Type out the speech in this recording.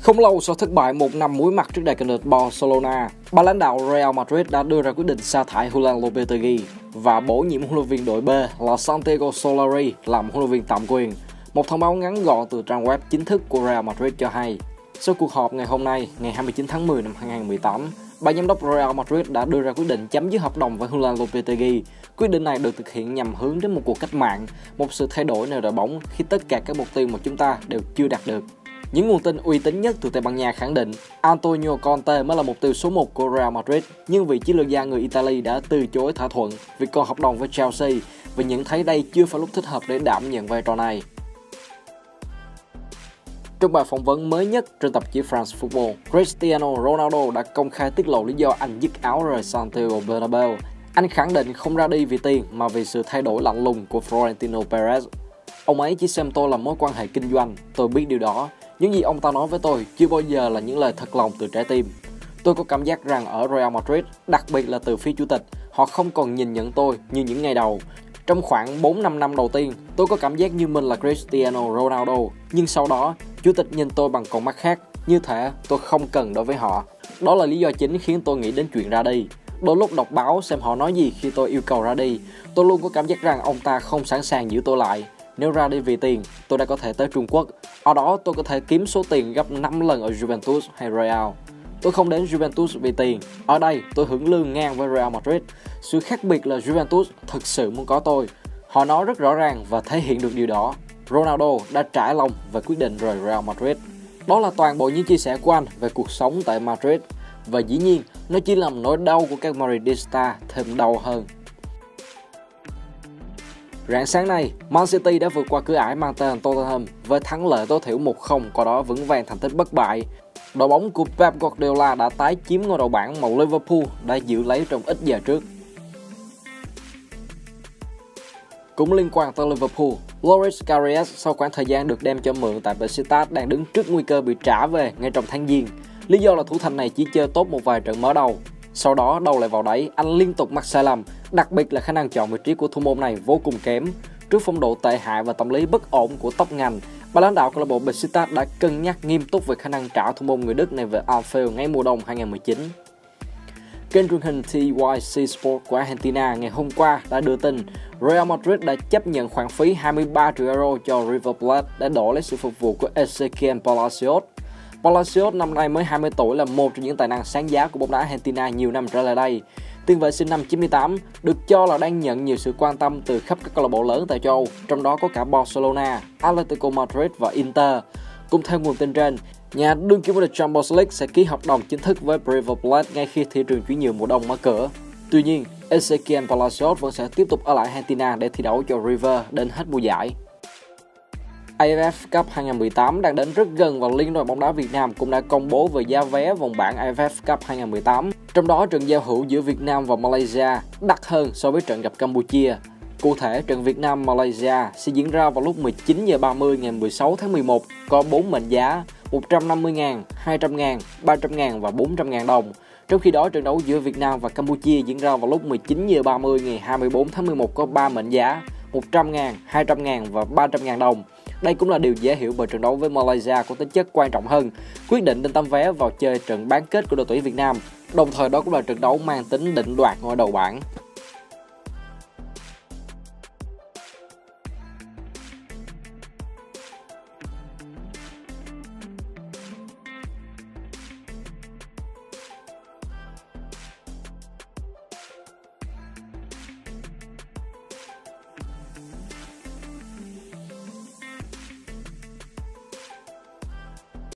Không lâu sau thất bại 1-5 muối mặt trước đại kình địch Barcelona, ban lãnh đạo Real Madrid đã đưa ra quyết định sa thải Julen Lopetegui và bổ nhiệm huấn luyện viên đội B là Santiago Solari làm huấn luyện viên tạm quyền. Một thông báo ngắn gọn từ trang web chính thức của Real Madrid cho hay, sau cuộc họp ngày hôm nay, ngày 29 tháng 10 năm 2018, ban giám đốc Real Madrid đã đưa ra quyết định chấm dứt hợp đồng với Julen Lopetegui. Quyết định này được thực hiện nhằm hướng đến một cuộc cách mạng, một sự thay đổi nơi đội bóng khi tất cả các mục tiêu mà chúng ta đều chưa đạt được. Những nguồn tin uy tín nhất từ Tây Ban Nha khẳng định Antonio Conte mới là mục tiêu số 1 của Real Madrid, nhưng vị chiến lược gia người Italy đã từ chối thỏa thuận vì còn hợp đồng với Chelsea và nhận thấy đây chưa phải lúc thích hợp để đảm nhận vai trò này. Trong bài phỏng vấn mới nhất trên tạp chí France Football, Cristiano Ronaldo đã công khai tiết lộ lý do anh dứt áo rời Santiago Bernabeu. Anh khẳng định không ra đi vì tiền mà vì sự thay đổi lạnh lùng của Florentino Perez. Ông ấy chỉ xem tôi là mối quan hệ kinh doanh, tôi biết điều đó. Những gì ông ta nói với tôi chưa bao giờ là những lời thật lòng từ trái tim. Tôi có cảm giác rằng ở Real Madrid, đặc biệt là từ phía chủ tịch, họ không còn nhìn nhận tôi như những ngày đầu. Trong khoảng 4-5 năm đầu tiên, tôi có cảm giác như mình là Cristiano Ronaldo, nhưng sau đó, chủ tịch nhìn tôi bằng con mắt khác, như thể tôi không cần đối với họ. Đó là lý do chính khiến tôi nghĩ đến chuyện ra đi. Đôi lúc đọc báo xem họ nói gì khi tôi yêu cầu ra đi, tôi luôn có cảm giác rằng ông ta không sẵn sàng giữ tôi lại. Nếu ra đi vì tiền, tôi đã có thể tới Trung Quốc. Ở đó tôi có thể kiếm số tiền gấp 5 lần ở Juventus hay Real. Tôi không đến Juventus vì tiền. Ở đây tôi hưởng lương ngang với Real Madrid. Sự khác biệt là Juventus thực sự muốn có tôi. Họ nói rất rõ ràng và thể hiện được điều đó. Ronaldo đã trải lòng và quyết định rời Real Madrid. Đó là toàn bộ những chia sẻ của anh về cuộc sống tại Madrid. Và dĩ nhiên, nó chỉ làm nỗi đau của các Madridista thêm đau hơn. Rạng sáng nay, Man City đã vượt qua cửa ải mang tên Tottenham với thắng lợi tối thiểu 1-0, qua đó vững vàng thành tích bất bại. Đội bóng của Pep Guardiola đã tái chiếm ngôi đầu bảng màu Liverpool đã giữ lấy trong ít giờ trước. Cũng liên quan tới Liverpool, Loris Karius sau khoảng thời gian được đem cho mượn tại Besiktas đang đứng trước nguy cơ bị trả về ngay trong tháng Giêng. Lý do là thủ thành này chỉ chơi tốt một vài trận mở đầu. Sau đó đâu lại vào đấy, anh liên tục mắc sai lầm, đặc biệt là khả năng chọn vị trí của thủ môn này vô cùng kém. Trước phong độ tệ hại và tâm lý bất ổn của tóc ngành, ban lãnh đạo câu lạc bộ Besiktas đã cân nhắc nghiêm túc về khả năng trả thủ môn người Đức này về Anfield ngay mùa đông 2019. Kênh truyền hình TYC Sport của Argentina ngày hôm qua đã đưa tin Real Madrid đã chấp nhận khoản phí 23 triệu euro cho River Plate để đổi lấy sự phục vụ của Ezequiel Palacios. Palacios năm nay mới 20 tuổi là một trong những tài năng sáng giá của bóng đá Argentina nhiều năm trở lại đây. Tiền vệ sinh năm 98 được cho là đang nhận nhiều sự quan tâm từ khắp các câu lạc bộ lớn tại châu Âu, trong đó có cả Barcelona, Atletico Madrid và Inter. Cũng theo nguồn tin trên, nhà đương kim vô địch Champions League sẽ ký hợp đồng chính thức với River Plate ngay khi thị trường chuyển nhượng mùa đông mở cửa. Tuy nhiên, Ezequiel Palacios vẫn sẽ tiếp tục ở lại Argentina để thi đấu cho River đến hết mùa giải. AFF Cup 2018 đang đến rất gần và Liên đoàn bóng đá Việt Nam cũng đã công bố về giá vé vòng bảng AFF Cup 2018. Trong đó trận giao hữu giữa Việt Nam và Malaysia đắt hơn so với trận gặp Campuchia. Cụ thể, trận Việt Nam-Malaysia sẽ diễn ra vào lúc 19h30 ngày 16 tháng 11, có 4 mệnh giá 150.000, 200.000, 300.000 và 400.000 đồng. Trong khi đó, trận đấu giữa Việt Nam và Campuchia diễn ra vào lúc 19h30 ngày 24 tháng 11 có 3 mệnh giá 100.000, 200.000 và 300.000 đồng. Đây cũng là điều dễ hiểu bởi trận đấu với Malaysia có tính chất quan trọng hơn, quyết định đến tấm vé vào chơi trận bán kết của đội tuyển Việt Nam. Đồng thời đó cũng là trận đấu mang tính định đoạt ngôi đầu bảng.